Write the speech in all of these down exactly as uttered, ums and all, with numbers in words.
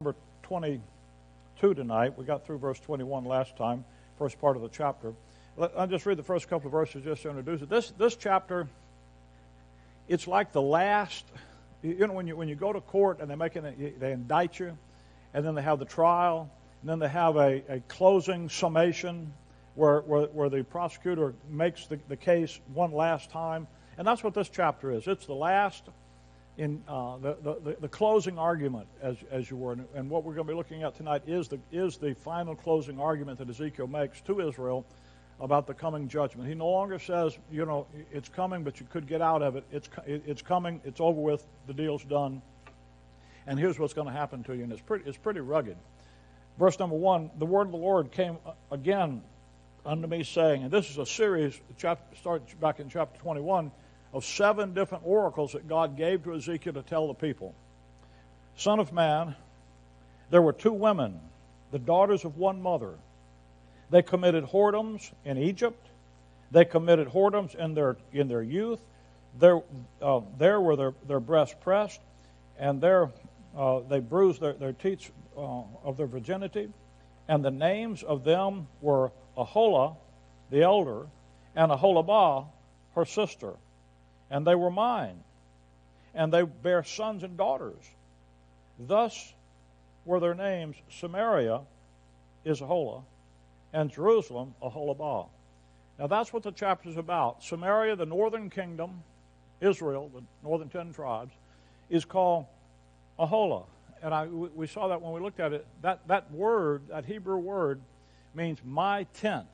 Number twenty-two tonight. We got through verse twenty-one last time, first part of the chapter. I'll just read the first couple of verses just to introduce it. This this chapter, it's like the last. You know, when you when you go to court and they make an, they indict you, and then they have the trial, and then they have a, a closing summation where, where where the prosecutor makes the, the case one last time, and that's what this chapter is. It's the last. In uh, the, the the closing argument, as as you were, and what we're going to be looking at tonight is the is the final closing argument that Ezekiel makes to Israel about the coming judgment. He no longer says, you know, it's coming, but you could get out of it. It's it's coming. It's over with. The deal's done. And here's what's going to happen to you, and it's pretty it's pretty rugged. Verse number one: the word of the Lord came again unto me, saying, and this is a series. Chapter starts back in chapter twenty-one. Of seven different oracles that God gave to Ezekiel to tell the people. Son of man, there were two women, the daughters of one mother. They committed whoredoms in Egypt. They committed whoredoms in their in their youth. There, uh, there were their, their breasts pressed, and there uh, they bruised their, their teats uh, of their virginity. And the names of them were Aholah, the elder, and Aholabah, her sister. And they were mine, and they bare sons and daughters. Thus were their names Samaria is Aholah, and Jerusalem Aholabah. Now that's what the chapter is about. Samaria, the northern kingdom, Israel, the northern ten tribes, is called Aholah. And I, we saw that when we looked at it. That, that word, that Hebrew word, means my tent.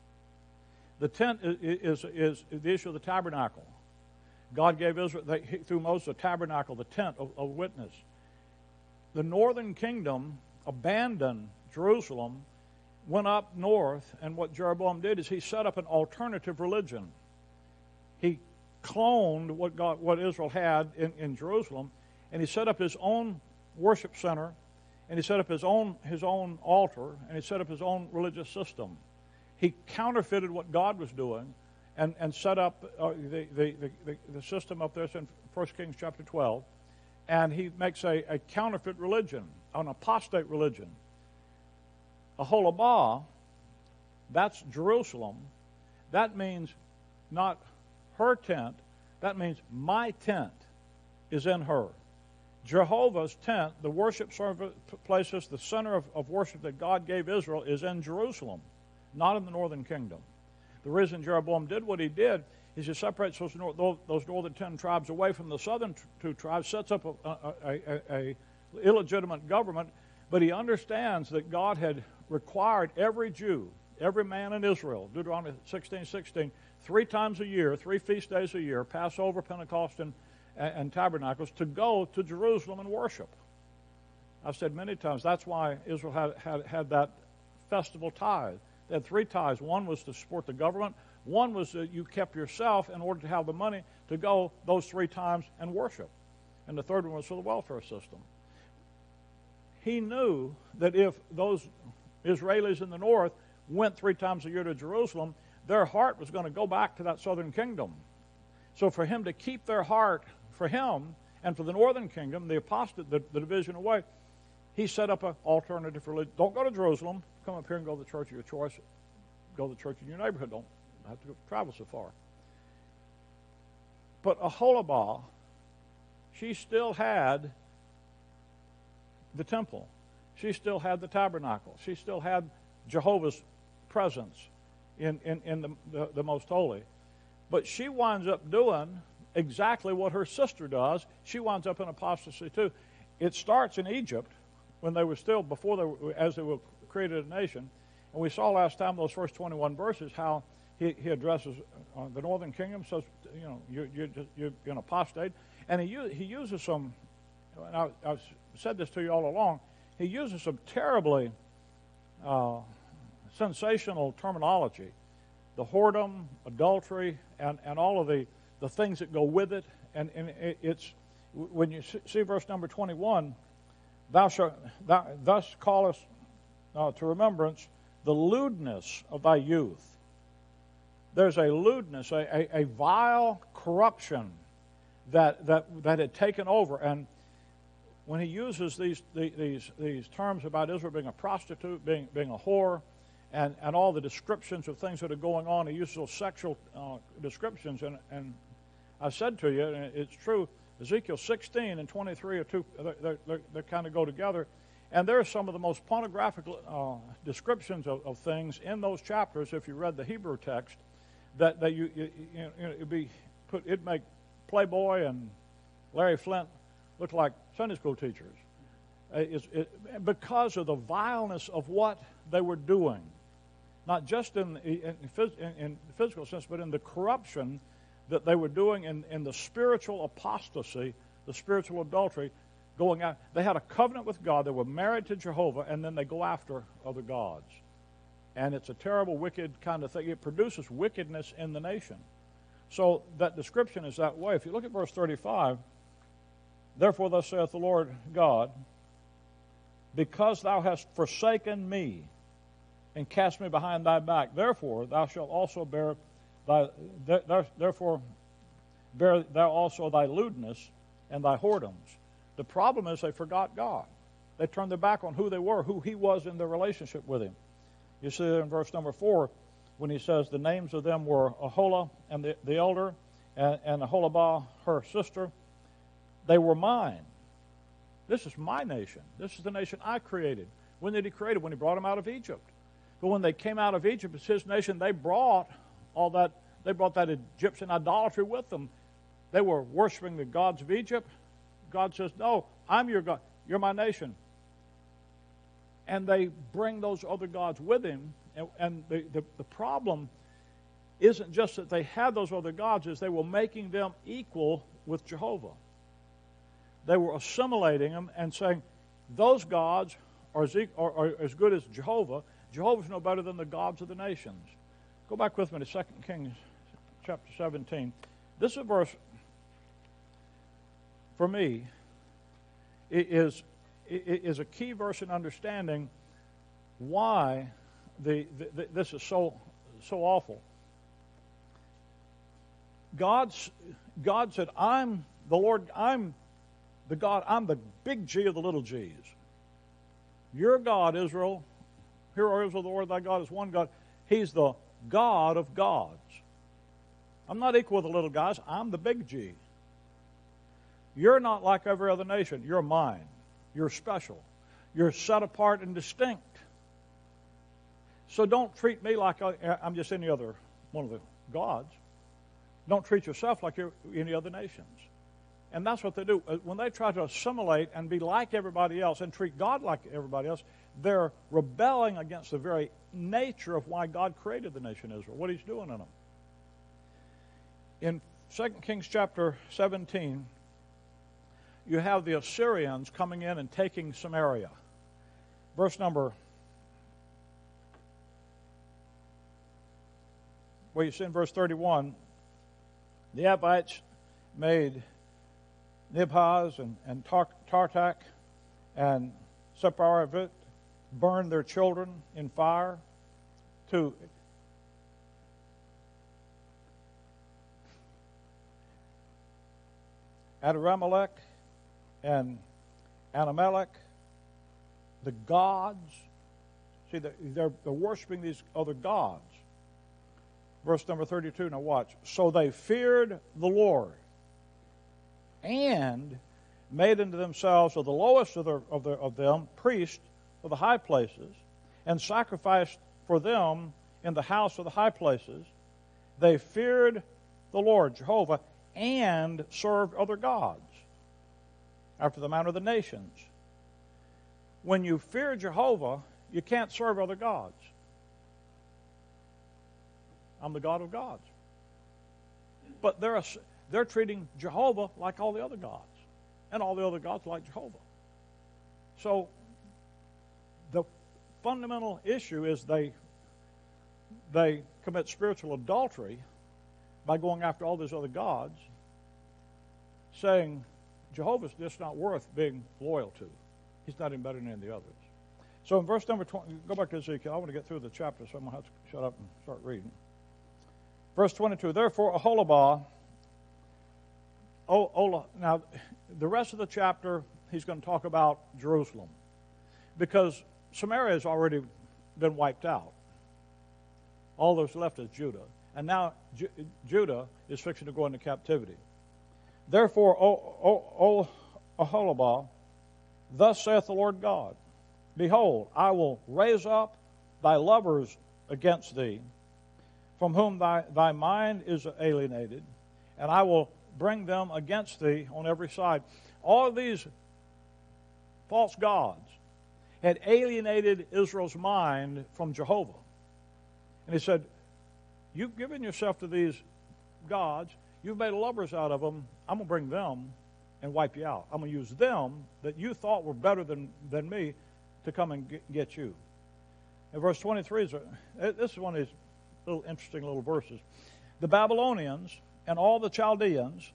The tent is, is, is the issue of the tabernacle. God gave Israel, they, through Moses, a tabernacle, the tent of, of witness. The northern kingdom abandoned Jerusalem, went up north, and what Jeroboam did is he set up an alternative religion. He cloned what God, what Israel had in, in Jerusalem, and he set up his own worship center, and he set up his own his own altar, and he set up his own religious system. He counterfeited what God was doing. And, and set up uh, the, the, the, the system up there. It's in First Kings chapter twelve. And he makes a, a counterfeit religion, an apostate religion. Aholabah, that's Jerusalem. That means not her tent. That means my tent is in her. Jehovah's tent, the worship service places, the center of, of worship that God gave Israel is in Jerusalem, not in the northern kingdom. The reason Jeroboam did what he did is he separates those, those northern ten tribes away from the southern two tribes, sets up a, a, a, a illegitimate government, but he understands that God had required every Jew, every man in Israel, Deuteronomy sixteen sixteen, three times a year, three feast days a year, Passover, Pentecost, and, and Tabernacles, to go to Jerusalem and worship. I've said many times that's why Israel had, had, had that festival tithe. They had three tithes. One was to support the government. One was that you kept yourself in order to have the money to go those three times and worship. And the third one was for the welfare system. He knew that if those Israelis in the north went three times a year to Jerusalem, their heart was going to go back to that southern kingdom. So for him to keep their heart for him and for the northern kingdom, the apostate, the, the division away, he set up an alternative religion. Don't go to Jerusalem. Come up here and go to the church of your choice. Go to the church in your neighborhood. Don't have to go, travel so far. But Aholabah, she still had the temple. She still had the tabernacle. She still had Jehovah's presence in, in, in the, the, the most holy. But she winds up doing exactly what her sister does. She winds up in apostasy too. It starts in Egypt when they were still, before they were, as they were created a nation. And we saw last time those first twenty-one verses how he, he addresses uh, the northern kingdom, says, you know, you're, you're, just, you're an apostate. And he, he uses some, and I, I've said this to you all along, he uses some terribly uh, sensational terminology. The whoredom, adultery, and, and all of the, the things that go with it. And, and it, it's, when you see verse number twenty-one, thou shalt, thou, thus callest uh, to remembrance the lewdness of thy youth. There's a lewdness, a, a, a vile corruption that, that, that had taken over. And when he uses these these these terms about Israel being a prostitute, being being a whore, and, and all the descriptions of things that are going on, he uses those sexual uh, descriptions. And, and I said to you, and it's true, Ezekiel sixteen and twenty-three are two, they, they, they kind of go together. And there are some of the most pornographic uh, descriptions of, of things in those chapters, if you read the Hebrew text, that, that you, you, you know, it'd be put, it'd make Playboy and Larry Flint look like Sunday school teachers. Uh, it's, it, because of the vileness of what they were doing. Not just in, in, in, in physical sense, but in the corruption that they were doing in, in the spiritual apostasy, the spiritual adultery, going out. They had a covenant with God. They were married to Jehovah, and then they go after other gods. And it's a terrible, wicked kind of thing. It produces wickedness in the nation. So that description is that way. If you look at verse thirty-five, therefore thus saith the Lord God, because thou hast forsaken me, and cast me behind thy back, therefore thou shalt also bear thy there, therefore bear thou also thy lewdness and thy whoredoms. The problem is they forgot God. They turned their back on who they were, who he was in their relationship with him. You see that in verse number four, when he says the names of them were Aholah and the, the elder, and, and Aholabah, her sister. They were mine. This is my nation. This is the nation I created. When did he create it? When he brought them out of Egypt. But when they came out of Egypt, it's his nation. They brought all that. They brought that Egyptian idolatry with them. They were worshiping the gods of Egypt. God says, no, I'm your God. You're my nation. And they bring those other gods with him. And, and the, the, the problem isn't just that they had those other gods, is they were making them equal with Jehovah. They were assimilating them and saying, those gods are as, are, are as good as Jehovah. Jehovah's no better than the gods of the nations. Go back with me to Second Kings chapter seventeen. This is a verse, for me, is, is a key verse in understanding why the, the, this is so, so awful. God's, God said, I'm the Lord, I'm the God, I'm the big G of the little G's. Your God, Israel, hear, O Israel, the Lord thy God is one God. He's the God of gods. I'm not equal with the little guys. I'm the big G. You're not like every other nation. You're mine. You're special. You're set apart and distinct. So don't treat me like I'm just any other one of the gods. Don't treat yourself like you're any other nations. And that's what they do. When they try to assimilate and be like everybody else and treat God like everybody else, they're rebelling against the very nature of why God created the nation Israel, what he's doing in them. In Second Kings chapter seventeen, you have the Assyrians coming in and taking Samaria. Verse number, well, you see in verse thirty-one, the Abites made Nibhaz and, and Tar- Tartak and Sepharvit burned their children in fire to Adaramelech and Anamelech, the gods. See, they're, they're worshiping these other gods. Verse number thirty-two, now watch. So they feared the Lord and made unto themselves of the lowest of, the, of, the, of them priests of the high places, and sacrificed for them in the house of the high places. They feared the Lord, Jehovah, and served other gods after the manner of the nations. When you fear Jehovah, you can't serve other gods. I'm the God of gods. But they're, a, they're treating Jehovah like all the other gods, and all the other gods like Jehovah. So the fundamental issue is they they commit spiritual adultery by going after all these other gods, saying Jehovah's just not worth being loyal to. He's not any better than any of the others. So in verse number twenty, go back to Ezekiel. I want to get through the chapter, so I'm going to have to shut up and start reading. Verse twenty-two, therefore Aholabah, oh, Ola, now the rest of the chapter he's going to talk about Jerusalem, because Samaria has already been wiped out. All that's left is Judah. And now Ju- Judah is fixing to go into captivity. Therefore, O, o, o Oholibah, thus saith the Lord God, behold, I will raise up thy lovers against thee, from whom thy, thy mind is alienated, and I will bring them against thee on every side. All of these false gods had alienated Israel's mind from Jehovah. And he said, you've given yourself to these gods, you've made lovers out of them, I'm going to bring them and wipe you out. I'm going to use them that you thought were better than, than me to come and get, get you. And verse twenty-three, is a, this is one of these little interesting little verses. The Babylonians and all the Chaldeans,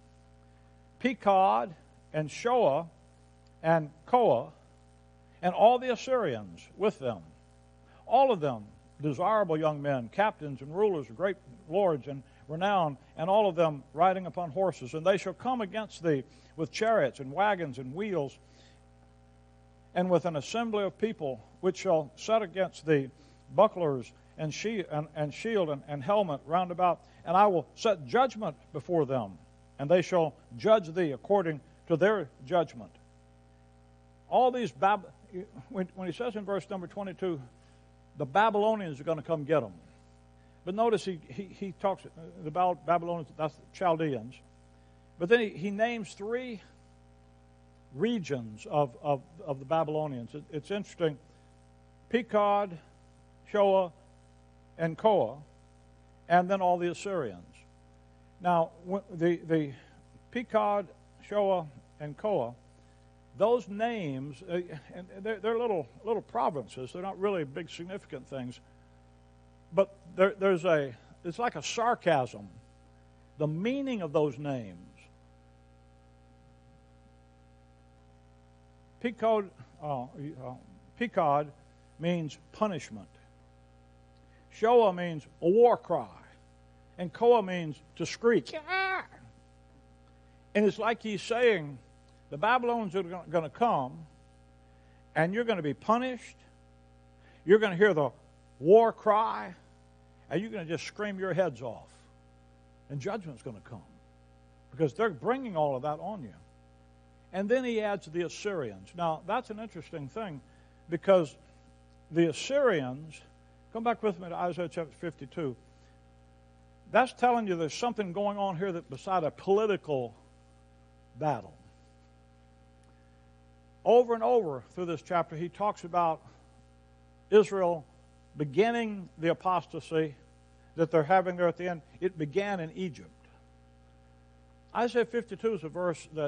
Pekod and Shoah and Koah, and all the Assyrians with them, all of them desirable young men, captains and rulers, great lords and renown, and all of them riding upon horses. And they shall come against thee with chariots and wagons and wheels, and with an assembly of people, which shall set against thee bucklers and, she- and, and shield and, and helmet round about. And I will set judgment before them, and they shall judge thee according to their judgment. All these, Bab- when, when he says in verse number twenty-two, the Babylonians are going to come get them. But notice he, he, he talks, the Babylonians, that's the Chaldeans. But then he, he names three regions of, of, of the Babylonians. It, it's interesting. Pekod, Shoah, and Koah, and then all the Assyrians. Now, the, the Pekod, Shoah, and Koah, those names, uh, and they're, they're little little provinces. They're not really big significant things. But there, there's a, it's like a sarcasm. The meaning of those names. Pekod, uh, uh, Pekod means punishment. Shoah means a war cry. And Koah means to screech. And it's like he's saying, the Babylonians are going to come, and you're going to be punished. You're going to hear the war cry, and you're going to just scream your heads off. And judgment's going to come, because they're bringing all of that on you. And then he adds the Assyrians. Now, that's an interesting thing, because the Assyrians, come back with me to Isaiah chapter fifty-two. That's telling you there's something going on here that beside a political battle. Over and over through this chapter, he talks about Israel beginning the apostasy that they're having there at the end. It began in Egypt. Isaiah fifty-two is a verse that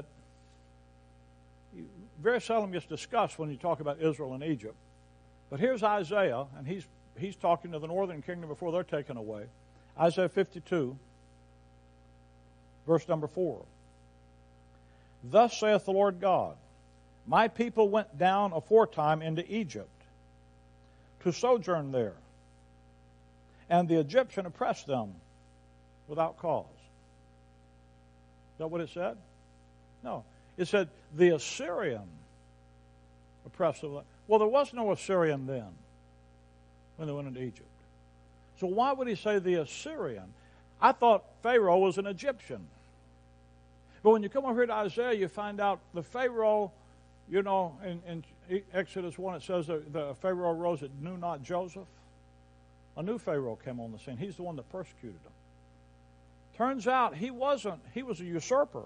very seldom gets discussed when you talk about Israel and Egypt. But here's Isaiah, and he's he's talking to the northern kingdom before they're taken away. Isaiah fifty-two, verse number four. Thus saith the Lord God, my people went down aforetime into Egypt to sojourn there, and the Egyptian oppressed them without cause. Is that what it said? No. It said the Assyrian oppressed them. Well, there was no Assyrian then when they went into Egypt. So why would he say the Assyrian? I thought Pharaoh was an Egyptian. But when you come over here to Isaiah, you find out the Pharaoh, you know, in, in Exodus one, it says that the Pharaoh arose that knew not Joseph. A new Pharaoh came on the scene. He's the one that persecuted him. Turns out he wasn't, he was a usurper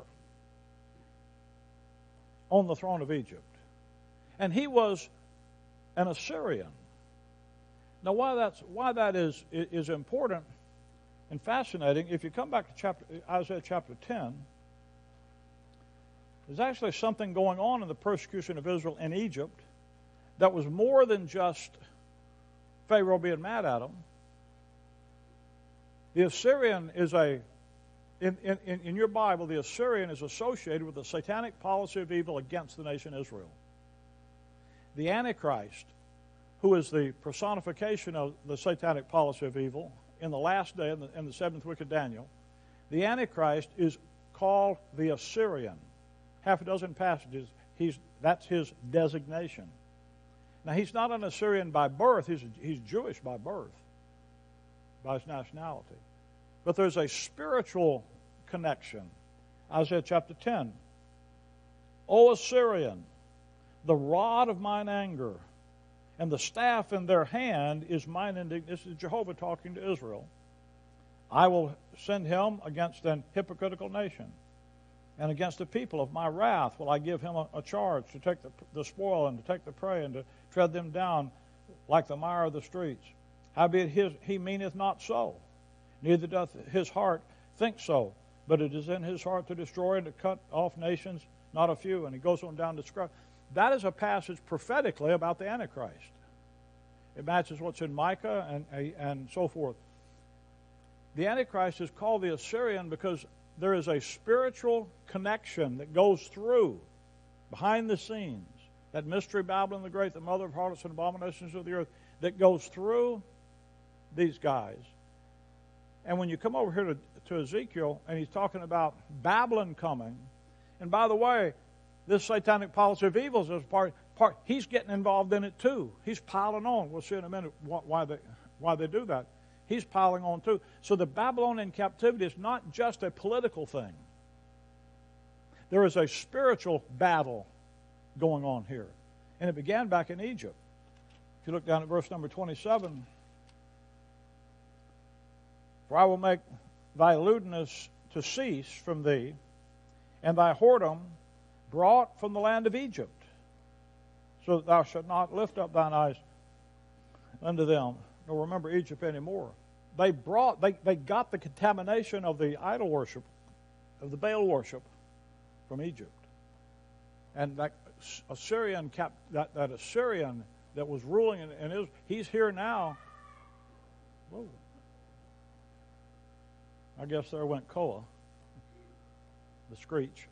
on the throne of Egypt. And he was an Assyrian. Now, why that's why that is is important and fascinating, if you come back to chapter Isaiah chapter ten, there's actually something going on in the persecution of Israel in Egypt that was more than just Pharaoh being mad at them. The Assyrian is a, in, in, in your Bible, the Assyrian is associated with the satanic policy of evil against the nation Israel. The Antichrist, who is the personification of the satanic policy of evil in the last day, in the, in the seventh week of Daniel, the Antichrist is called the Assyrian. Half a dozen passages, he's, that's his designation. Now, he's not an Assyrian by birth. He's, he's Jewish by birth, by his nationality. But there's a spiritual connection. Isaiah chapter ten. O Assyrian, the rod of mine anger, and the staff in their hand is mine indignation. This is Jehovah talking to Israel. I will send him against an hypocritical nation, and against the people of my wrath will I give him a, a charge to take the, the spoil and to take the prey and to tread them down like the mire of the streets. Howbeit his, he meaneth not so, neither doth his heart think so, but it is in his heart to destroy and to cut off nations, not a few. And he goes on down to describe. That is a passage prophetically about the Antichrist. It matches what's in Micah and, and so forth. The Antichrist is called the Assyrian because there is a spiritual connection that goes through, behind the scenes, that mystery Babylon the Great, the mother of harlots and abominations of the earth, that goes through these guys. And when you come over here to, to Ezekiel, and he's talking about Babylon coming, and by the way, this satanic policy of evils is part, part, he's getting involved in it too. He's piling on. We'll see in a minute why they, why they do that. He's piling on too. So the Babylonian captivity is not just a political thing. There is a spiritual battle going on here. And it began back in Egypt. If you look down at verse number twenty-seven, for I will make thy lewdness to cease from thee, and thy whoredom brought from the land of Egypt, so that thou shalt not lift up thine eyes unto them, nor remember Egypt anymore. They brought, they, they got the contamination of the idol worship, of the Baal worship, from Egypt. And that Assyrian cap, that, that Assyrian that was ruling in, in Israel, he's here now. Whoa. I guess there went Koa, the screech.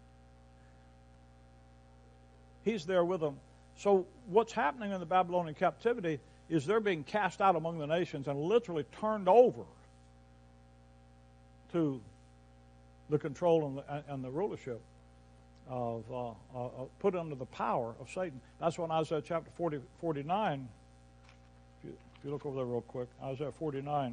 He's there with them. So what's happening in the Babylonian captivity is they're being cast out among the nations and literally turned over to the control and the, and the rulership of, uh, uh, put under the power of Satan. That's when Isaiah chapter forty, forty-nine, if you, if you look over there real quick, Isaiah forty-nine,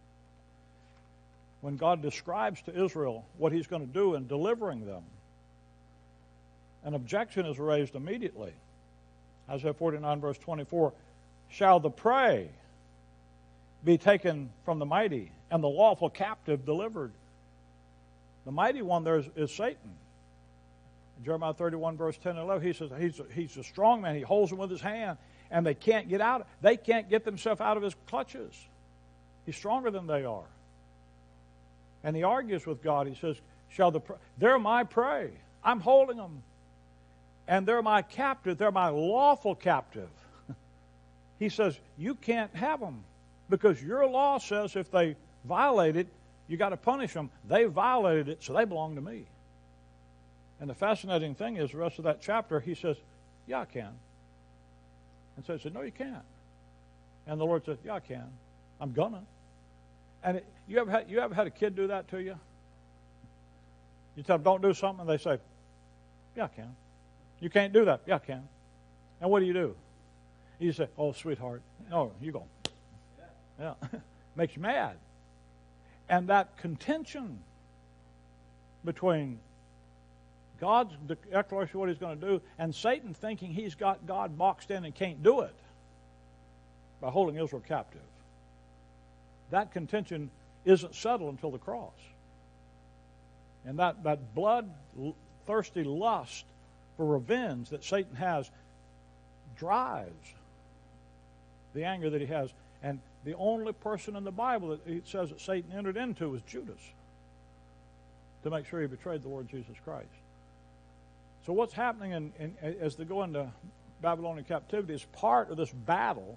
when God describes to Israel what he's going to do in delivering them, an objection is raised immediately. Isaiah forty-nine, verse twenty-four, shall the prey be taken from the mighty, and the lawful captive delivered? The mighty one there is, is Satan. In Jeremiah thirty-one, verse ten and eleven, he says he's a, he's a strong man. He holds them with his hand, and they can't get out. They can't get themselves out of his clutches. He's stronger than they are. And he argues with God. He says, "Shall the prey, they're my prey. I'm holding them. And they're my captive. They're my lawful captive." He says, you can't have them because your law says if they violate it, you got to punish them. They violated it, so they belong to me. And the fascinating thing is, the rest of that chapter, he says, yeah, I can. And so he said, no, you can't. And the Lord said, yeah, I can. I'm gonna. And it, you ever had, you ever had a kid do that to you? You tell them, don't do something, and they say, yeah, I can. You can't do that. Yeah, I can. And what do you do? You say, oh, sweetheart. No, you go. Yeah. Makes you mad. And that contention between God's declaration of what he's going to do and Satan thinking he's got God boxed in and can't do it by holding Israel captive. That contention isn't settled until the cross. And that, that blood-thirsty lust for revenge that Satan has drives the anger that he has. And the only person in the Bible that it says that Satan entered into was Judas, to make sure he betrayed the Lord Jesus Christ. So what's happening in, in, as they go into Babylonian captivity is part of this battle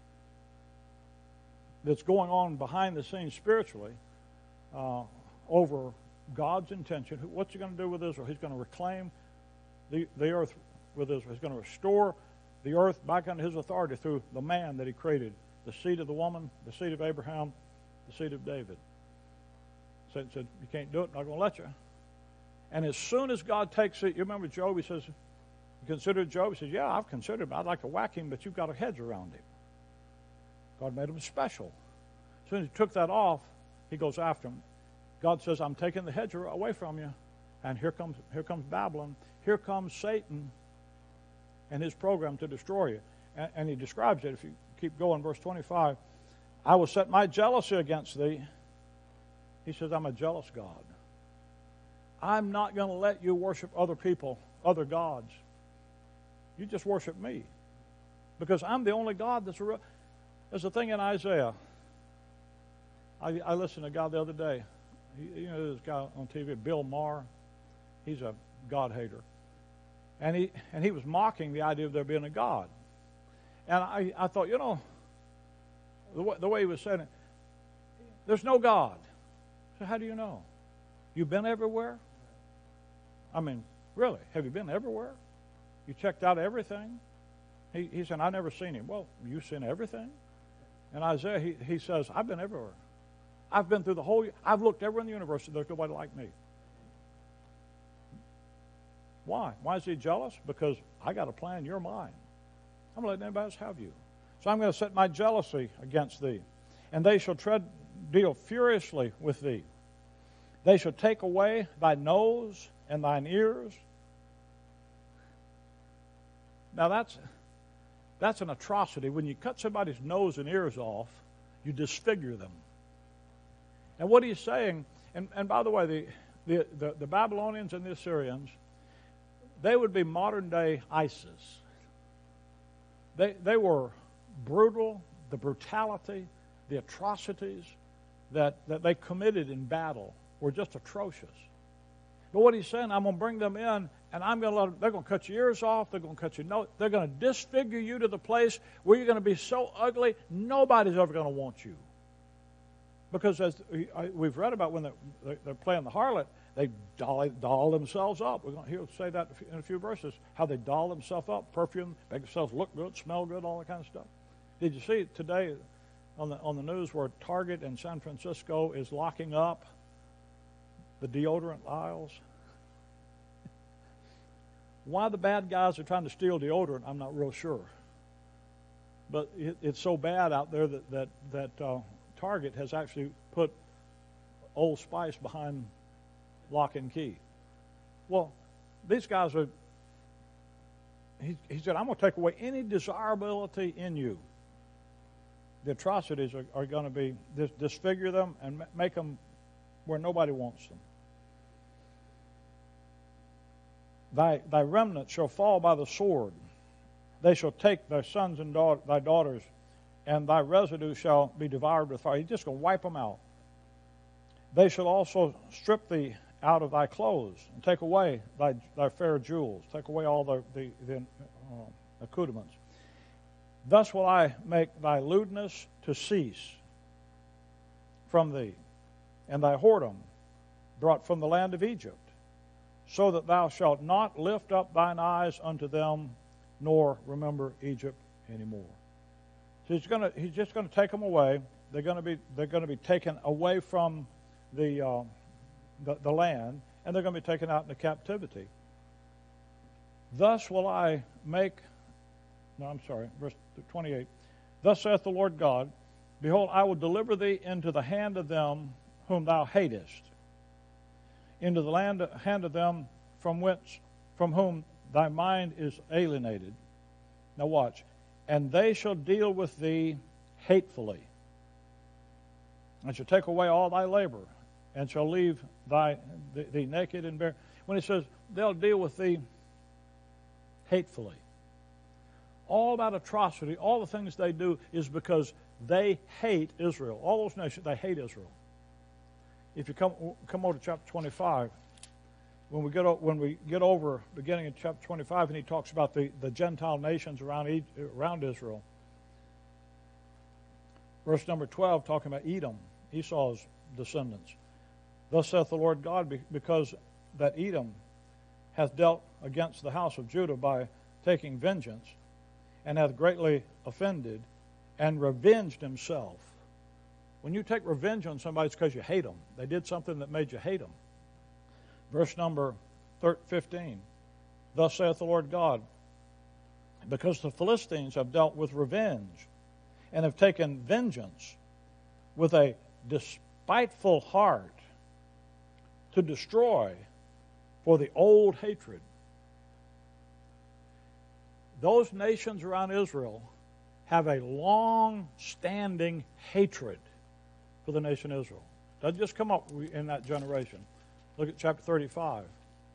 that's going on behind the scenes spiritually uh, over God's intention. What's he going to do with Israel? He's going to reclaim the, the earth with Israel. He's going to restore the earth back under his authority through the man that he created, the seed of the woman, the seed of Abraham, the seed of David. Satan said, you can't do it, I'm not going to let you. And as soon as God takes it, you remember Job, he says, You considered Job? He says, yeah, I've considered him. I'd like to whack him, but you've got a hedge around him. God made him special. As soon as he took that off, he goes after him. God says, I'm taking the hedge away from you. And here comes, here comes Babylon. Here comes Satan and his program to destroy you. And, and he describes it, if you keep going, verse twenty-five. I will set my jealousy against thee. He says, I'm a jealous God. I'm not going to let you worship other people, other gods. You just worship me. Because I'm the only God that's real. There's a thing in Isaiah. I, I listened to a guy the other day. He, you know, this guy on T V, Bill Maher. He's a God hater. And he and he was mocking the idea of there being a God. And I, I thought, you know, the way, the way he was saying it, there's no God. So how do you know? You've been everywhere? I mean, really, have you been everywhere? You checked out everything? He, he said, I've never seen him. Well, you've seen everything? And Isaiah, he, he says, I've been everywhere. I've been through the whole, I've looked everywhere in the universe, and there's nobody like me. Why? Why is he jealous? Because I got a plan, you're mine. I'm going to let anybody else have you. So I'm going to set my jealousy against thee, and they shall tread, deal furiously with thee. They shall take away thy nose and thine ears. Now that's that's an atrocity. When you cut somebody's nose and ears off, you disfigure them. And what he's saying, and, and by the way, the, the, the, the Babylonians and the Assyrians, they would be modern day ISIS. They, they were brutal, the brutality, the atrocities that, that they committed in battle were just atrocious. But what he's saying, I'm going to bring them in, and I'm going to let them, they're going to cut your ears off, they're going to cut your nose, they're going to disfigure you to the place where you're going to be so ugly, nobody's ever going to want you. Because as we've read about when they're, they're playing the harlot, they doll, doll themselves up. We're going to hear say that in a few verses, how they doll themselves up, perfume, make themselves look good, smell good, all that kind of stuff. Did you see today on the on the news where Target in San Francisco is locking up the deodorant aisles? Why the bad guys are trying to steal deodorant, I'm not real sure. But it, it's so bad out there that that that uh, Target has actually put Old Spice behind lock and key. Well, these guys are, he, he said, I'm going to take away any desirability in you. The atrocities are, are going to be, dis, disfigure them and make them where nobody wants them. Thy, thy remnant shall fall by the sword. They shall take thy sons and da- thy daughters, and thy residue shall be devoured with fire. He's just going to wipe them out. They shall also strip thee out of thy clothes, and take away thy, thy fair jewels, take away all the, the, the uh, accoutrements. Thus will I make thy lewdness to cease from thee, and thy whoredom brought from the land of Egypt, so that thou shalt not lift up thine eyes unto them, nor remember Egypt anymore. So he's going to, he's just going to take them away. They're going to be, they're going to be taken away from the uh, The, the land, and they're going to be taken out into captivity. Thus will I make, no, I'm sorry, verse twenty-eight. Thus saith the Lord God, behold, I will deliver thee into the hand of them whom thou hatest, into the land, hand of them from whence, from whom thy mind is alienated. Now watch. And they shall deal with thee hatefully, and shall take away all thy labor, and shall leave thy thee naked and bare. When he says they'll deal with thee hatefully, all that atrocity, all the things they do is because they hate Israel. All those nations, they hate Israel. If you come come over to chapter twenty-five, when we get when we get over beginning in chapter twenty-five, and he talks about the, the Gentile nations around around Israel. Verse number twelve, talking about Edom, Esau's descendants. Thus saith the Lord God, because that Edom hath dealt against the house of Judah by taking vengeance, and hath greatly offended, and revenged himself. When you take revenge on somebody, it's because you hate them. They did something that made you hate them. Verse number fifteen. Thus saith the Lord God, because the Philistines have dealt with revenge and have taken vengeance with a despiteful heart to destroy for the old hatred. Those nations around Israel have a long-standing hatred for the nation Israel. Doesn't just come up in that generation. Look at chapter thirty-five.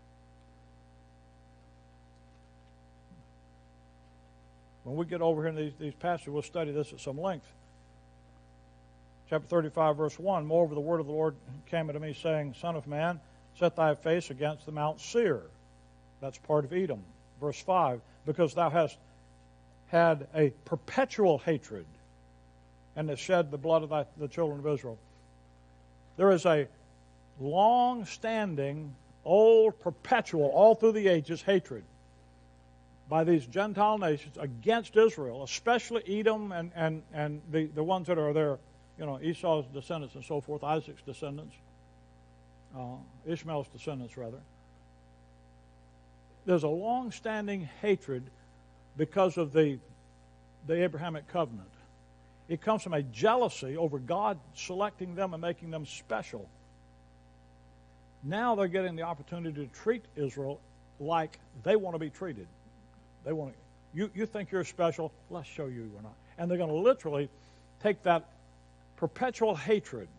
When we get over here in these, these passages, we'll study this at some length. Chapter thirty-five, verse one, moreover, the word of the Lord came unto me, saying, Son of man, set thy face against the Mount Seir. That's part of Edom. Verse five, because thou hast had a perpetual hatred and hast shed the blood of thy, the children of Israel. There is a long-standing, old, perpetual, all through the ages, hatred by these Gentile nations against Israel, especially Edom and, and, and the, the ones that are there, you know, Esau's descendants and so forth, Isaac's descendants, uh, Ishmael's descendants, rather. There's a long-standing hatred because of the, the Abrahamic covenant. It comes from a jealousy over God selecting them and making them special. Now they're getting the opportunity to treat Israel like they want to be treated. They want to, you, you think you're special, let's show you we're not. And they're going to literally take that perpetual hatred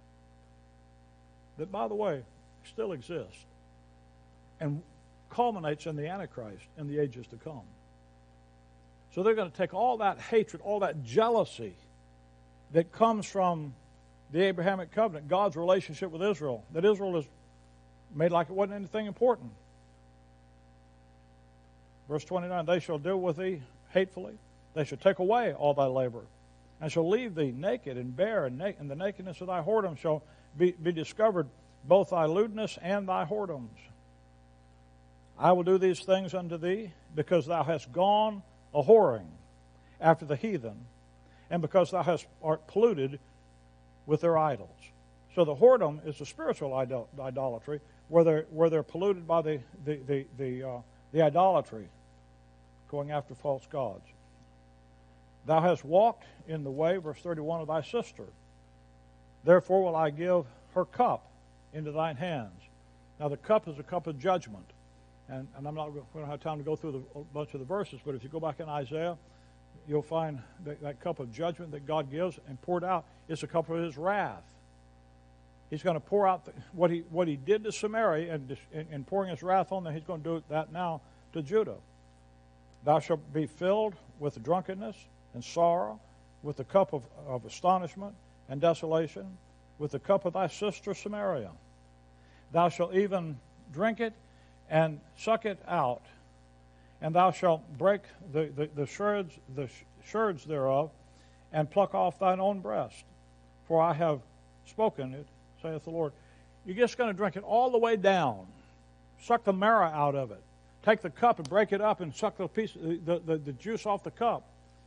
that, by the way, still exists and culminates in the Antichrist in the ages to come. So they're going to take all that hatred, all that jealousy that comes from the Abrahamic covenant, God's relationship with Israel, that Israel is made like it wasn't anything important. Verse twenty-nine, they shall deal with thee hatefully. They shall take away all thy labor, and shall leave thee naked and bare, and, na- and the nakedness of thy whoredom shall be, be discovered, both thy lewdness and thy whoredoms. I will do these things unto thee, because thou hast gone a whoring after the heathen, and because thou hast art polluted with their idols. So the whoredom is the spiritual idol- idolatry, where they're, where they're polluted by the, the, the, the, uh, the idolatry, going after false gods. Thou hast walked in the way, verse thirty-one, of thy sister. Therefore will I give her cup into thine hands. Now the cup is a cup of judgment. And, and I'm not going to have time to go through the, a bunch of the verses, but if you go back in Isaiah, you'll find that, that cup of judgment that God gives and poured out is a cup of his wrath. He's going to pour out the, what he what he did to Samaria and, and, and pouring his wrath on them, he's going to do that now to Judah. Thou shalt be filled with drunkenness and sorrow, with the cup of, of astonishment and desolation, with the cup of thy sister Samaria. Thou shalt even drink it and suck it out, and thou shalt break the, the, the sherds the sherds thereof, and pluck off thine own breast. For I have spoken it, saith the Lord. You're just going to drink it all the way down. Suck the marrow out of it. Take the cup and break it up and suck the piece, the, the, the juice off the cup.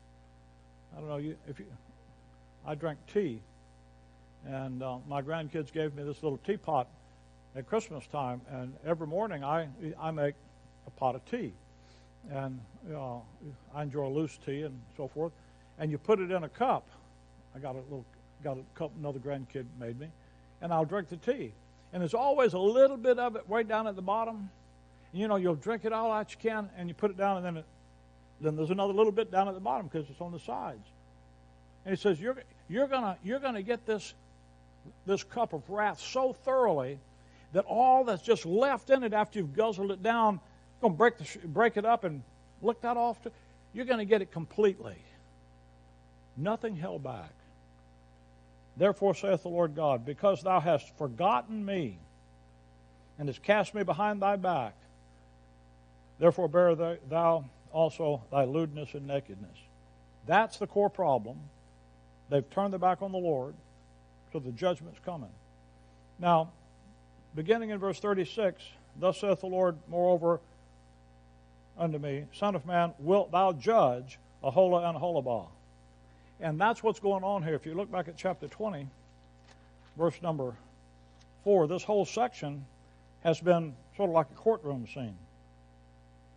I don't know, you, if you, I drank tea, and uh, my grandkids gave me this little teapot at Christmas time, and every morning I I make a pot of tea, and uh, I enjoy loose tea and so forth. And you put it in a cup. I got a little got a cup another grandkid made me, and I'll drink the tea. And there's always a little bit of it way down at the bottom. You know, you'll drink it all out you can, and you put it down, and then it, then there's another little bit down at the bottom because it's on the sides. And he says you're you're gonna you're gonna get this this cup of wrath so thoroughly that all that's just left in it after you've guzzled it down, you're going to break, the, break it up and lick that off. To, you're going to get it completely. Nothing held back. Therefore saith the Lord God, because thou hast forgotten me and hast cast me behind thy back, therefore bear thou also thy lewdness and nakedness. That's the core problem. They've turned their back on the Lord, so the judgment's coming. Now, beginning in verse thirty-six, thus saith the Lord, moreover, unto me, Son of man, wilt thou judge Aholah and Aholibah? And that's what's going on here. If you look back at chapter twenty, verse number four, this whole section has been sort of like a courtroom scene.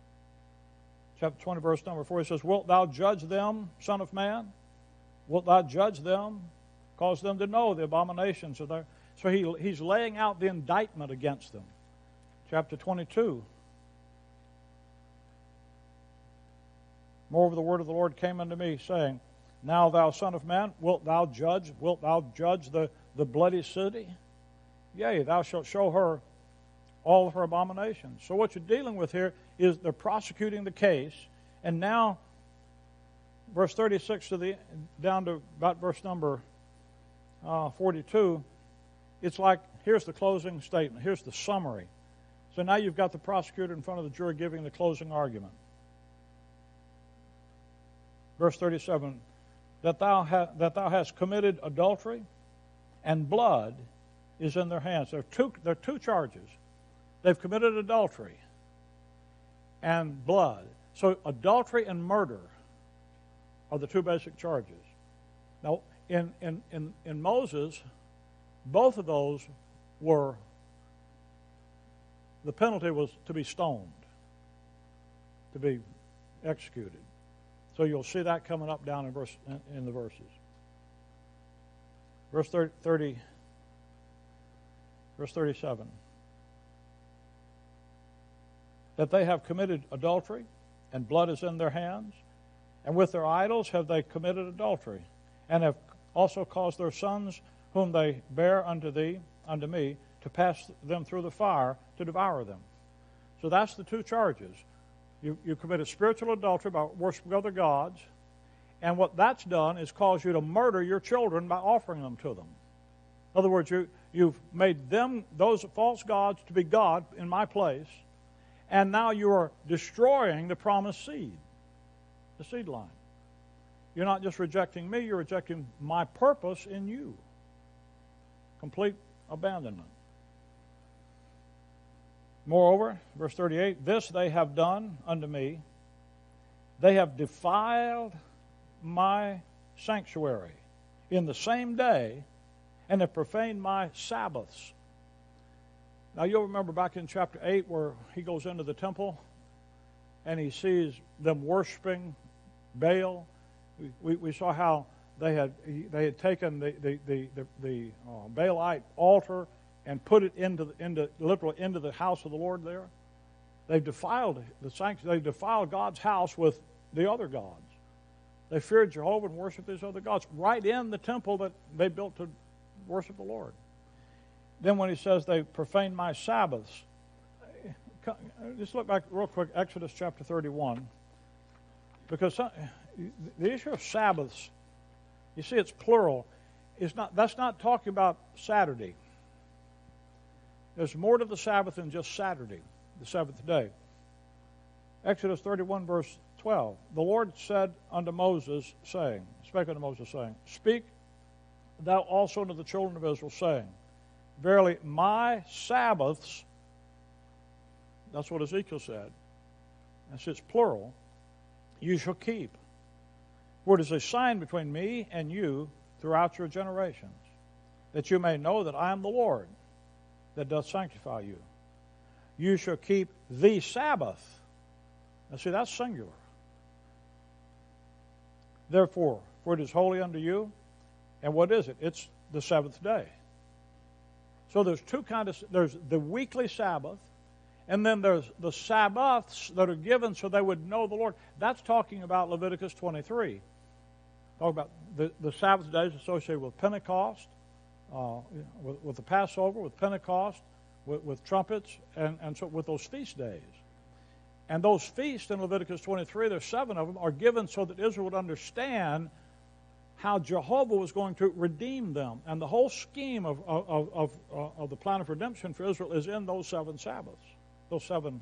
chapter twenty, verse number four, he says, wilt thou judge them, son of man? Wilt thou judge them? Cause them to know the abominations of their... So he, he's laying out the indictment against them. Chapter twenty-two. Moreover, the word of the Lord came unto me, saying, now thou son of man, wilt thou judge, wilt thou judge the, the bloody city? Yea, thou shalt show her all of her abominations. So what you're dealing with here is they're prosecuting the case, and now verse thirty-six to the down to about verse number uh, forty-two, it's like, here's the closing statement, here's the summary. So now you've got the prosecutor in front of the jury giving the closing argument. Verse thirty-seven, that thou, ha- that thou hast committed adultery, and blood is in their hands. There are two, there are two charges. They've committed adultery and blood. So adultery and murder are the two basic charges. Now, in, in, in, in Moses, both of those were, the penalty was to be stoned, to be executed. So you'll see that coming up down in verse in the verses. Verse thirty, thirty verse thirty-seven. That they have committed adultery, and blood is in their hands, and with their idols have they committed adultery, and have also caused their sons, whom they bear unto thee, unto me, to pass them through the fire to devour them. So that's the two charges. You, you committed spiritual adultery by worshiping other gods, and what that's done is caused you to murder your children by offering them to them. In other words, you, you've made them, those false gods, to be God in my place, and now you are destroying the promised seed, the seed line. You're not just rejecting me, you're rejecting my purpose in you. Complete abandonment. Moreover, verse thirty-eight, this they have done unto me. They have defiled my sanctuary in the same day, and have profaned my Sabbaths. Now you'll remember back in chapter eight where he goes into the temple and he sees them worshiping Baal. We, we, we saw how they had they had taken the the the, the, the uh, Baalite altar and put it into the, into literally into the house of the Lord there. They've defiled the sanctuary. They defiled God's house with the other gods. They feared Jehovah and worshiped these other gods right in the temple that they built to worship the Lord. Then when he says they profane my Sabbaths, just look back real quick, Exodus chapter thirty-one, because some, the issue of Sabbaths, you see it's plural. It's not, that's not talking about Saturday. There's more to the Sabbath than just Saturday, the seventh day. Exodus thirty-one, verse twelve. The Lord said unto Moses, saying, spake unto Moses, saying, speak thou also unto the children of Israel, saying, verily my Sabbaths, that's what Ezekiel said, that's its plural, you shall keep. For it is a sign between me and you throughout your generations, that you may know that I am the Lord that doth sanctify you. You shall keep the Sabbath. Now see, that's singular. Therefore, for it is holy unto you. And what is it? It's the seventh day. So there's two kinds of, there's the weekly Sabbath, and then there's the Sabbaths that are given so they would know the Lord. That's talking about Leviticus twenty-three. Talk about the, the Sabbath days associated with Pentecost, uh, with, with the Passover, with Pentecost, with, with trumpets, and, and so with those feast days. And those feasts in Leviticus twenty-three, there's seven of them, are given so that Israel would understand how Jehovah was going to redeem them. And the whole scheme of, of, of, uh, of the plan of redemption for Israel is in those seven Sabbaths, those seven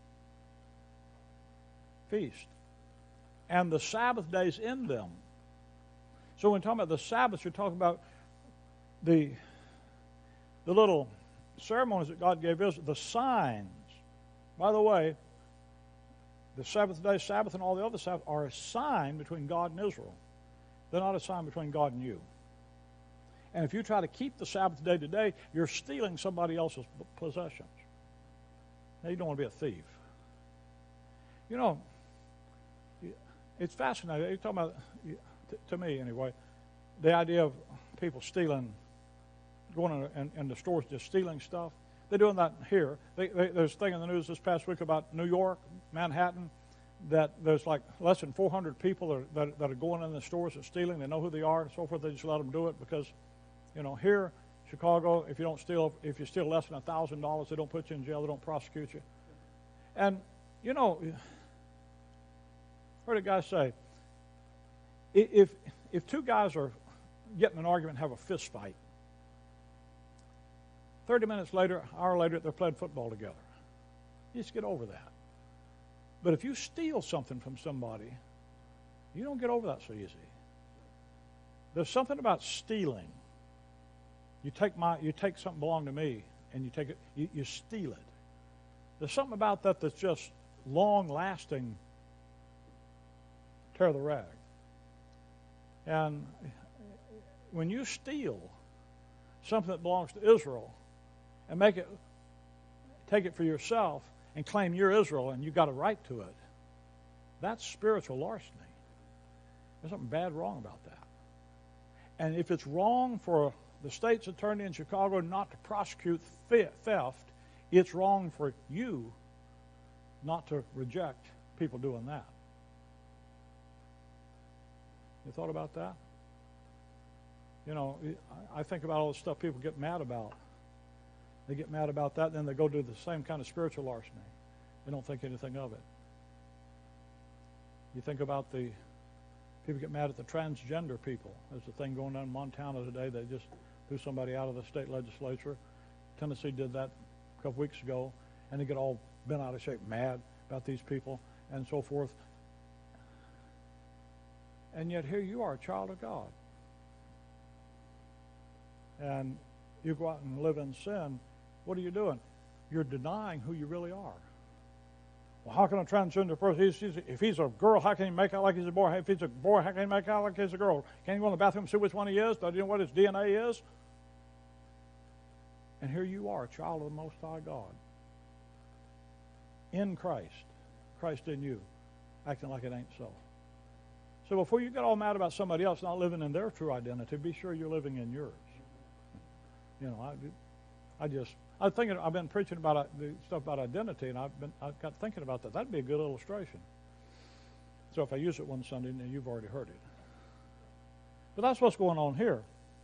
feasts. And the Sabbath days in them. So when talking about the Sabbaths, you're talking about the, the little ceremonies that God gave Israel, the signs. By the way, the seventh day Sabbath and all the other Sabbaths are a sign between God and Israel. They're not a sign between God and you. And if you try to keep the Sabbath day today, you're stealing somebody else's possessions. Now, you don't want to be a thief. You know, it's fascinating. You're talking about, to me anyway, the idea of people stealing, going in, in, in the stores just stealing stuff. They're doing that here. They, they, there's a thing in the news this past week about New York, Manhattan, that there's like less than four hundred people that are, that, that are going in the stores and stealing. They know who they are and so forth. They just let them do it because, you know, here, Chicago, if you don't steal, if you steal less than one thousand dollars, they don't put you in jail. They don't prosecute you. And, you know, I heard a guy say, if, if two guys are getting an argument and have a fist fight, thirty minutes later, an hour later, they're playing football together. You just get over that. But if you steal something from somebody, you don't get over that so easy. There's something about stealing. You take my, you take something belonging to me, and you take it, you, you steal it. There's something about that that's just long-lasting. Tear the rag. And when you steal something that belongs to Israel and make it, take it for yourself and claim you're Israel and you got a right to it, that's spiritual larceny. There's something bad wrong about that. And if it's wrong for the state's attorney in Chicago not to prosecute theft, it's wrong for you not to reject people doing that. You thought about that? You know, I think about all the stuff people get mad about. They get mad about that, and then they go do the same kind of spiritual larceny. They don't think anything of it. You think about the people get mad at the transgender people. There's a thing going on in Montana today. They just threw somebody out of the state legislature. Tennessee did that a couple weeks ago, and they get all bent out of shape, mad about these people, and so forth. And yet here you are, a child of God. And you go out and live in sin. What are you doing? You're denying who you really are. Well, how can a transgender person, he's, he's, if he's a girl, how can he make out like he's a boy? If he's a boy, how can he make out like he's a girl? Can he go in the bathroom and see which one he is? Do you know what his D N A is? And here you are, a child of the Most High God. In Christ. Christ in you. Acting like it ain't so. So before you get all mad about somebody else not living in their true identity, be sure you're living in yours. You know, I, I just, I thinking, I've been preaching about the stuff about identity, and I've been, I got thinking about that. That'd be a good illustration. So if I use it one Sunday, then you've already heard it. But that's what's going on here.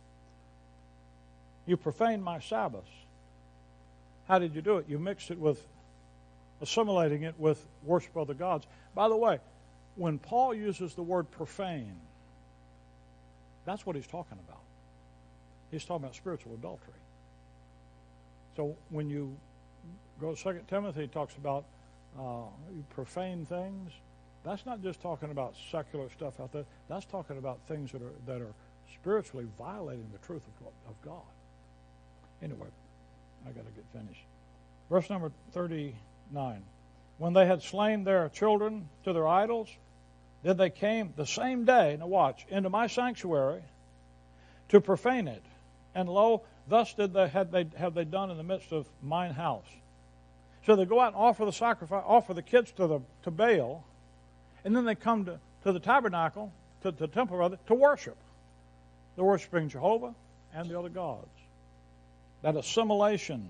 You profaned my Sabbaths. How did you do it? You mixed it with, assimilating it with worship of the gods. By the way, when Paul uses the word profane, that's what he's talking about. He's talking about spiritual adultery. So when you go to Second Timothy, he talks about uh, profane things. That's not just talking about secular stuff out there. That's talking about things that are that are spiritually violating the truth of, of God. Anyway, I got to get finished. Verse number thirty-nine. When they had slain their children to their idols, then they came the same day, now watch, into my sanctuary to profane it. And lo, thus did they had they have they done in the midst of mine house. So they go out and offer the sacrifice, offer the kids to the to Baal, and then they come to, to the tabernacle, to, to the temple rather, to worship. They're worshiping Jehovah and the other gods. That assimilation.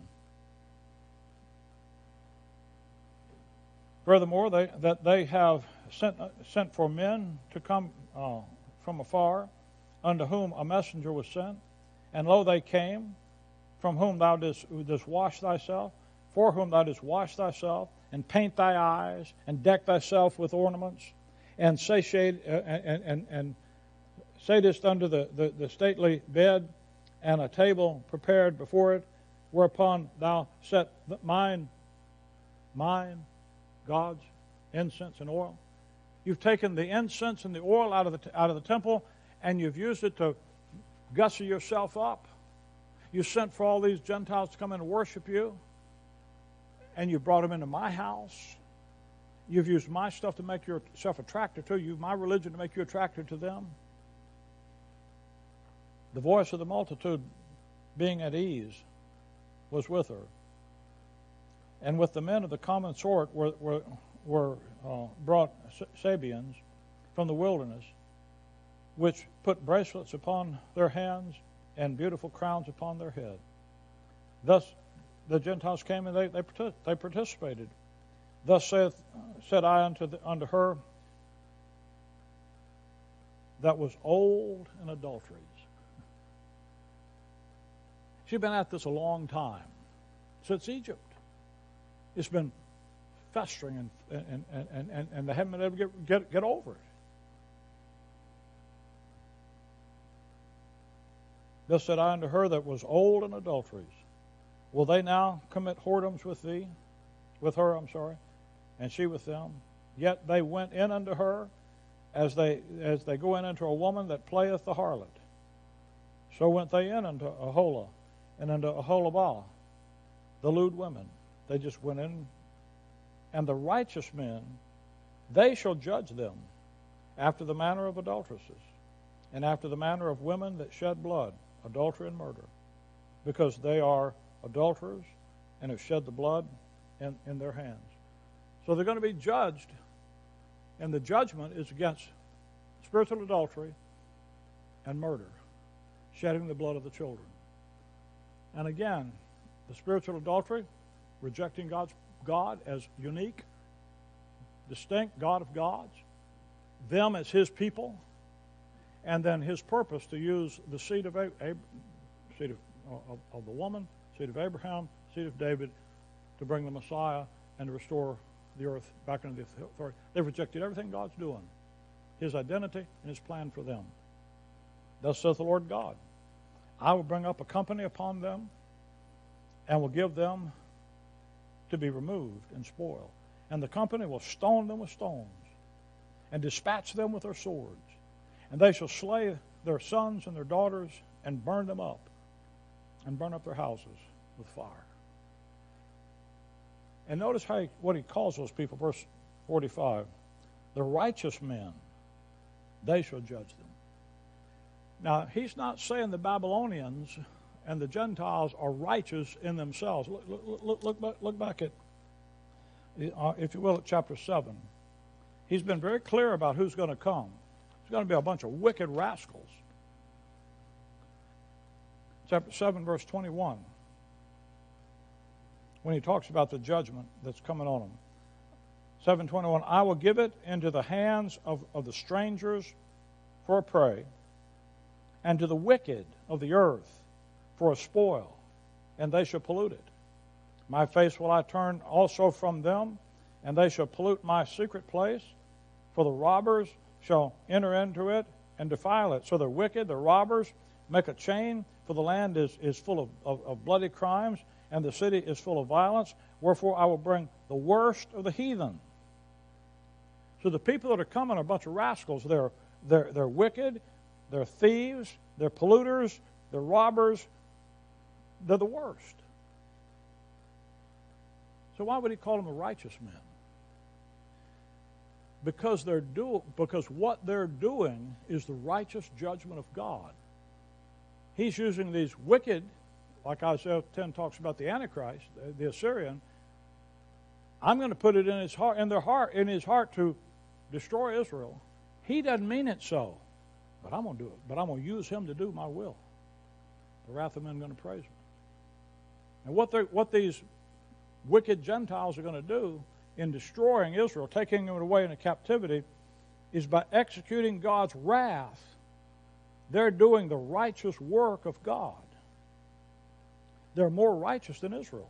Furthermore, they, that they have sent, sent for men to come uh, from afar, unto whom a messenger was sent. And lo, they came, from whom thou didst, didst wash thyself, for whom thou didst wash thyself, and paint thy eyes, and deck thyself with ornaments, and satiate, uh, and, and, and satest under the, the, the stately bed, and a table prepared before it, whereupon thou set mine, mine, God's incense and oil. You've taken the incense and the oil out of the out of the temple, and you've used it to gussy yourself up. You sent for all these Gentiles to come in and worship you, and you brought them into my house. You've used my stuff to make yourself attractive to you, my religion to make you attractive to them. The voice of the multitude, being at ease, was with her. And with the men of the common sort were, were, were uh, brought Sabians, from the wilderness, which put bracelets upon their hands and beautiful crowns upon their head. Thus the Gentiles came and they, they, they participated. Thus saith, said I unto, the, unto her that was old in adulteries. She'd been at this a long time, since Egypt. It's been festering, and, and, and, and, and they haven't been able to get, get, get over it. Thus said I unto her that was old in adulteries, will they now commit whoredoms with thee, with her, I'm sorry, and she with them? Yet they went in unto her as they as they go in unto a woman that playeth the harlot. So went they in unto Aholah and unto Aholibah, the lewd women. They just went in. And the righteous men, they shall judge them after the manner of adulteresses, and after the manner of women that shed blood, adultery and murder, because they are adulterers and have shed the blood in, in their hands. So they're going to be judged, and the judgment is against spiritual adultery and murder, shedding the blood of the children. And again, the spiritual adultery, rejecting God's God as unique, distinct God of gods, them as his people, and then his purpose to use the seed of, Ab- seed of, of, of the woman, seed of Abraham, seed of David, to bring the Messiah and to restore the earth back into the authority. They've rejected everything God's doing, his identity and his plan for them. Thus saith the Lord God, I will bring up a company upon them and will give them to be removed and spoiled. And the company will stone them with stones and dispatch them with their swords. And they shall slay their sons and their daughters and burn them up and burn up their houses with fire. And notice how he, what he calls those people, verse forty-five. The righteous men, they shall judge them. Now, he's not saying the Babylonians and the Gentiles are righteous in themselves. Look, look, look, look, back, look back at, uh, if you will, at chapter seven. He's been very clear about who's going to come. It's going to be a bunch of wicked rascals. Chapter seven, verse twenty-one. When he talks about the judgment that's coming on them. seven twenty-one, I will give it into the hands of, of the strangers for a prey, and to the wicked of the earth for a spoil, and they shall pollute it. My face will I turn also from them, and they shall pollute my secret place, for the robbers shall enter into it and defile it. So they're wicked, the robbers make a chain, for the land is, is full of, of, of bloody crimes, and the city is full of violence. Wherefore I will bring the worst of the heathen. So the people that are coming are a bunch of rascals. They're, they're, they're wicked, they're thieves, they're polluters, they're robbers. They're the worst. So why would he call them the righteous men? Because they're do, because what they're doing is the righteous judgment of God. He's using these wicked, like Isaiah ten talks about the Antichrist, the Assyrian. I'm going to put it in his heart, in their heart, in his heart to destroy Israel. He doesn't mean it so, but I'm going to do it. But I'm going to use him to do my will. The wrath of men are going to praise him. And what what these wicked Gentiles are going to do in destroying Israel, taking them away into captivity, is by executing God's wrath. They're doing the righteous work of God. They're more righteous than Israel.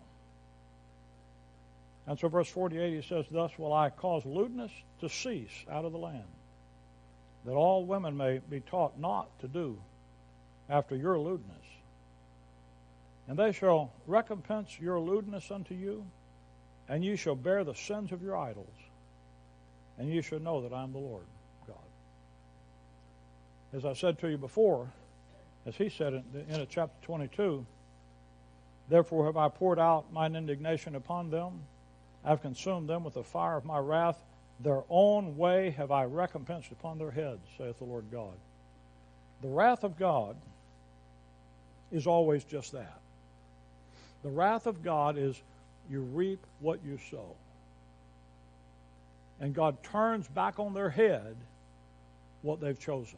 And so verse forty-eight, he says, thus will I cause lewdness to cease out of the land, that all women may be taught not to do after your lewdness. And they shall recompense your lewdness unto you, and you shall bear the sins of your idols, and you shall know that I am the Lord God. As I said to you before, as he said in, in chapter twenty-two, therefore have I poured out mine indignation upon them, I have consumed them with the fire of my wrath, their own way have I recompensed upon their heads, saith the Lord God. The wrath of God is always just that. The wrath of God is you reap what you sow. And God turns back on their head what they've chosen.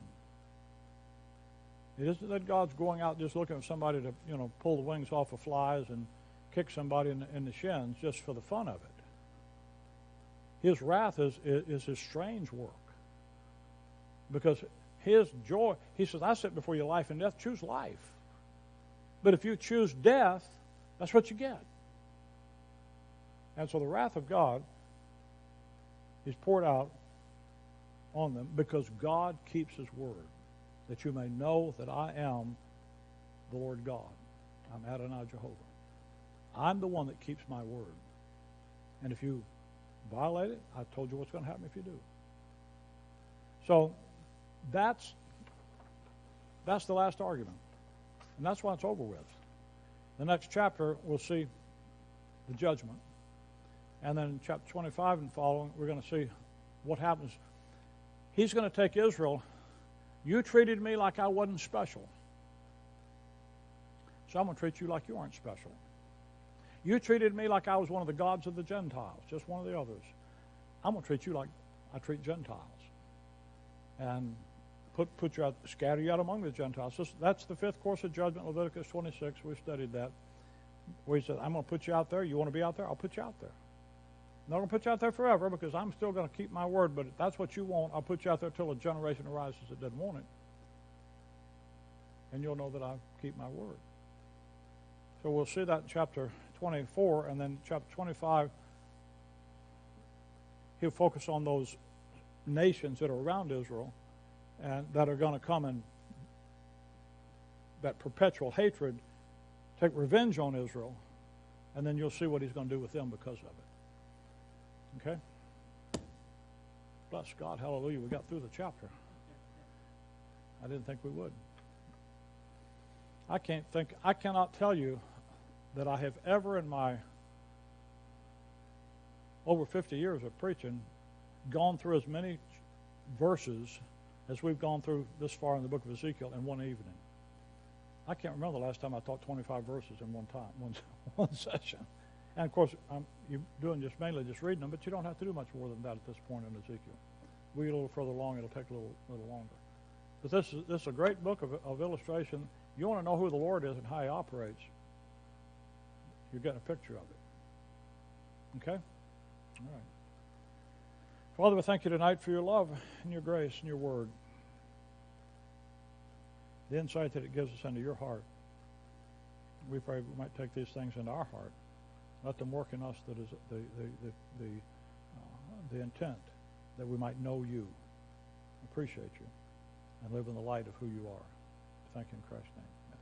It isn't that God's going out just looking for somebody to, you know, pull the wings off of flies and kick somebody in the, in the shins just for the fun of it. His wrath is, is, is his strange work. Because his joy, he says, I sit before you life and death, choose life. But if you choose death, that's what you get. And so the wrath of God is poured out on them because God keeps his word, that you may know that I am the Lord God. I'm Adonai Jehovah. I'm the one that keeps my word. And if you violate it, I've told you what's going to happen if you do. So that's that's the last argument. And that's why it's over with. The next chapter, we'll see the judgment. And then in chapter twenty-five and following, we're going to see what happens. He's going to take Israel. You treated me like I wasn't special. So I'm going to treat you like you aren't special. You treated me like I was one of the gods of the Gentiles, just one of the others. I'm going to treat you like I treat Gentiles. And put put you out, scatter you out among the Gentiles. This, that's the fifth course of judgment, Leviticus twenty-six. We've studied that. Where he said, I'm going to put you out there. You want to be out there? I'll put you out there. I'm not going to put you out there forever because I'm still going to keep my word, but if that's what you want, I'll put you out there till a generation arises that doesn't want it. And you'll know that I keep my word. So we'll see that in chapter twenty-four, and then chapter twenty-five, he'll focus on those nations that are around Israel and that are going to come in that perpetual hatred, take revenge on Israel, and then you'll see what he's going to do with them because of it. Okay? Bless God, hallelujah, we got through the chapter. I didn't think we would. I can't think, I cannot tell you that I have ever in my over fifty years of preaching gone through as many verses as we've gone through this far in the book of Ezekiel in one evening. I can't remember the last time I taught twenty-five verses in one time, one, one session. And of course, I'm you're doing just mainly just reading them, but you don't have to do much more than that at this point in Ezekiel. We get a little further along, it'll take a little, little longer. But this is this is a great book of, of illustration. You want to know who the Lord is and how he operates, you're getting a picture of it. Okay? All right. Father, we thank you tonight for your love and your grace and your word. The insight that it gives us into your heart. We pray we might take these things into our heart. Let them work in us that is the the the the, uh, the intent that we might know you, appreciate you, and live in the light of who you are. Thank you in Christ's name.